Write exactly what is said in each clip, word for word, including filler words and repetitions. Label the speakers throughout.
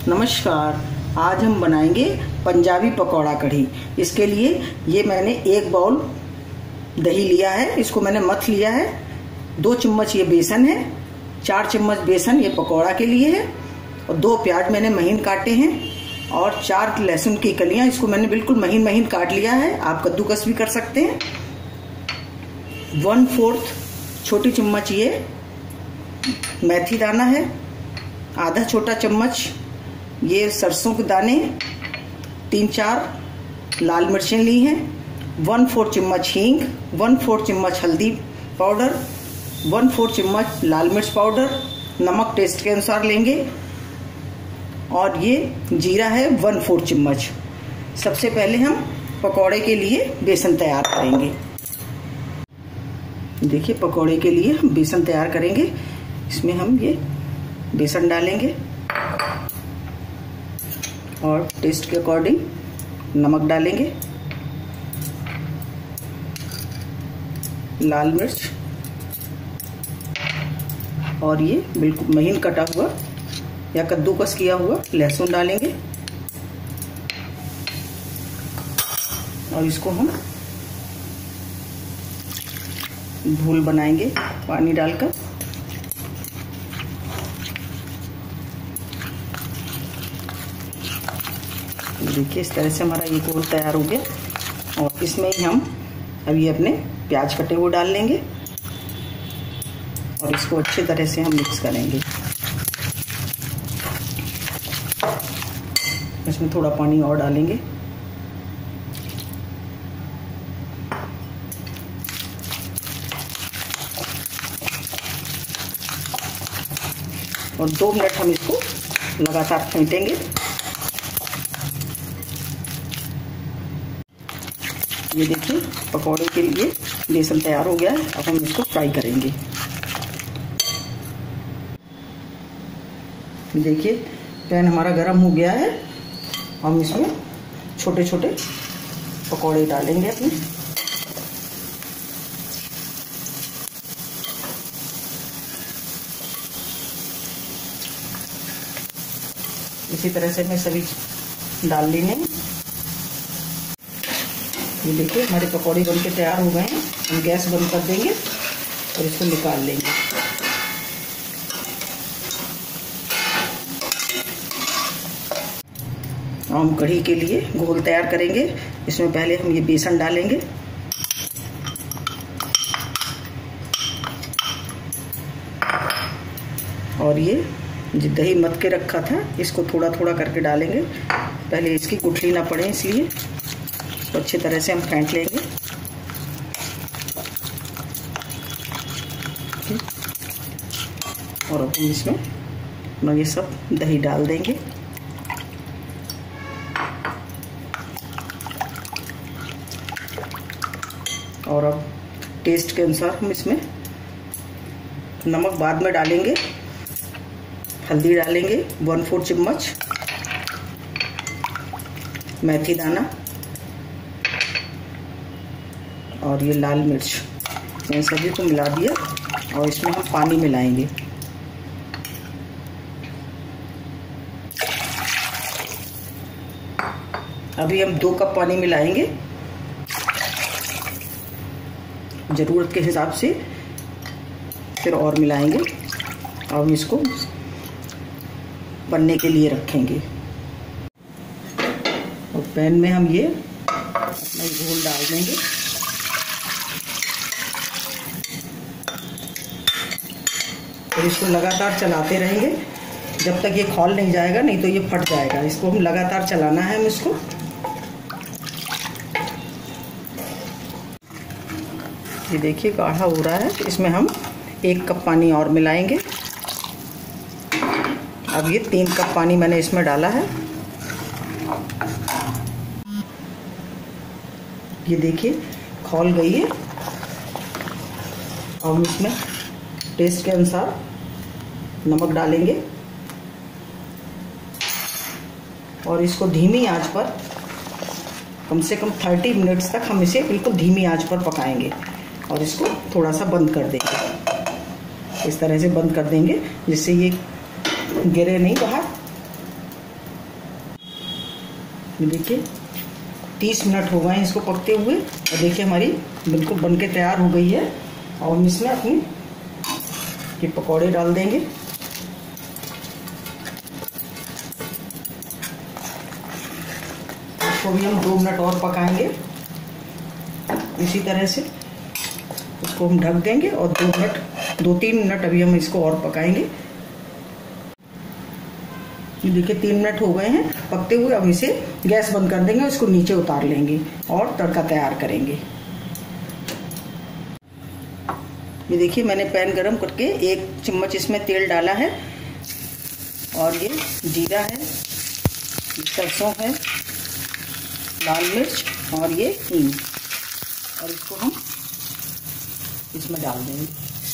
Speaker 1: नमस्कार। आज हम बनाएंगे पंजाबी पकौड़ा कढ़ी। इसके लिए ये मैंने एक बाउल दही लिया है, इसको मैंने मथ लिया है। दो चम्मच ये बेसन है, चार चम्मच बेसन ये पकौड़ा के लिए है। और दो प्याज मैंने महीन काटे हैं और चार लहसुन की कलियां, इसको मैंने बिल्कुल महीन महीन काट लिया है। आप कद्दूकस भी कर सकते हैं। वन फोर्थ छोटी चम्मच ये मेथी दाना है, आधा छोटा चम्मच ये सरसों के दाने, तीन चार लाल मिर्चें ली हैं, वन फोर चम्मच हींग, वन फोर चम्मच हल्दी पाउडर, वन फोर चम्मच लाल मिर्च पाउडर, नमक टेस्ट के अनुसार लेंगे। और ये जीरा है वन फोर चम्मच। सबसे पहले हम पकौड़े के लिए बेसन तैयार करेंगे। देखिए पकौड़े के लिए हम बेसन तैयार करेंगे। इसमें हम ये बेसन डालेंगे और टेस्ट के अकॉर्डिंग नमक डालेंगे, लाल मिर्च और ये बिल्कुल महीन कटा हुआ या कद्दूकस किया हुआ लहसुन डालेंगे। और इसको हम घोल बनाएंगे पानी डालकर। देखिए इस तरह से हमारा ये घोल तैयार हो गया। और इसमें ही हम अभी अपने प्याज कटे हुए डाल लेंगे और इसको अच्छी तरह से हम मिक्स करेंगे। इसमें थोड़ा पानी और डालेंगे। और दो मिनट हम इसको लगातार फेंटेंगे। ये देखिए पकौड़े के लिए बेसन तैयार हो गया है। अब हम इसको फ्राई करेंगे। देखिए पैन हमारा गर्म हो गया है। हम इसमें छोटे छोटे पकौड़े डालेंगे अपने। इसी तरह से हमें सभी डाल लेंगे। ये देखिए हमारे पकौड़े बनके तैयार हो गए हैं। हम गैस बंद कर देंगे और इसको निकाल लेंगे। हम कढ़ी के लिए घोल तैयार करेंगे। इसमें पहले हम ये बेसन डालेंगे, और ये जो दही मथ के रखा था इसको थोड़ा थोड़ा करके डालेंगे। पहले इसकी गुठली ना पड़े इसलिए तो अच्छी तरह से हम फेंट लेंगे। और अब हम इसमें हम ये सब दही डाल देंगे। और अब टेस्ट के अनुसार हम इसमें नमक बाद में डालेंगे। हल्दी डालेंगे वन फोर चम्मच, मेथी दाना और ये लाल मिर्च, इन सभी को मिला दिया। और इसमें हम पानी मिलाएंगे। अभी हम दो कप पानी मिलाएंगे, ज़रूरत के हिसाब से फिर और मिलाएंगे। अब इसको बनने के लिए रखेंगे। और पैन में हम ये अपना घोल डाल देंगे। और इसको लगातार चलाते रहेंगे जब तक ये खौल नहीं जाएगा, नहीं तो ये फट जाएगा। इसको हम लगातार चलाना है। हम इसको ये देखिए गाढ़ा हो रहा है। इसमें हम एक कप पानी और मिलाएंगे। अब ये तीन कप पानी मैंने इसमें डाला है। ये देखिए खौल गई है। अब हम इसमें टेस्ट के अनुसार नमक डालेंगे और इसको धीमी आंच पर कम से कम तीस मिनट्स तक हम इसे बिल्कुल धीमी आंच पर पकाएंगे। और इसको थोड़ा सा बंद कर देंगे। इस तरह से बंद कर देंगे जिससे ये गिरे नहीं बाहर। ये देखिए तीस मिनट हो गए हैं इसको पकते हुए, और देखिए हमारी बिल्कुल बनके तैयार हो गई है। और हम इसमें अपनी ये पकौड़े डाल देंगे। इसको भी हम दो मिनट और पकाएंगे इसी तरह से। इसको हम ढक देंगे और दो मिनट दो तीन मिनट अभी हम इसको और पकाएंगे। ये देखिए तीन मिनट हो गए हैं पकते हुए। अब इसे गैस बंद कर देंगे, इसको नीचे उतार लेंगे और तड़का तैयार करेंगे। ये देखिए मैंने पैन गरम करके एक चम्मच इसमें तेल डाला है, और ये जीरा है, सरसों है, लाल मिर्च और ये हींग, और इसको हम इसमें डाल देंगे।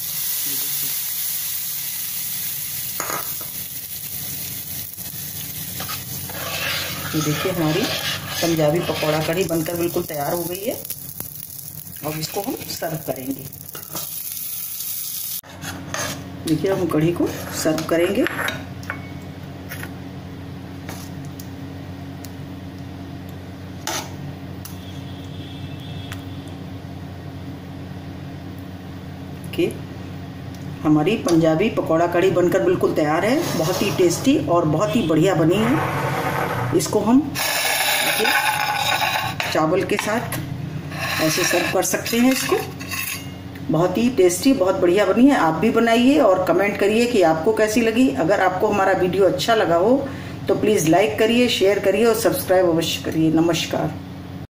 Speaker 1: ये देखिए हमारी पंजाबी पकौड़ा कढ़ी बनकर बिल्कुल तैयार हो गई है। अब इसको हम सर्व करेंगे। देखिए हम कढ़ी को सर्व करेंगे। कि हमारी पंजाबी पकौड़ा कढ़ी बनकर बिल्कुल तैयार है। बहुत ही टेस्टी और बहुत ही बढ़िया बनी है। इसको हम चावल के साथ ऐसे सर्व कर सकते हैं। इसको बहुत ही टेस्टी, बहुत बढ़िया बनी है। आप भी बनाइए और कमेंट करिए कि आपको कैसी लगी। अगर आपको हमारा वीडियो अच्छा लगा हो तो प्लीज़ लाइक करिए, शेयर करिए और सब्सक्राइब अवश्य करिए। नमस्कार।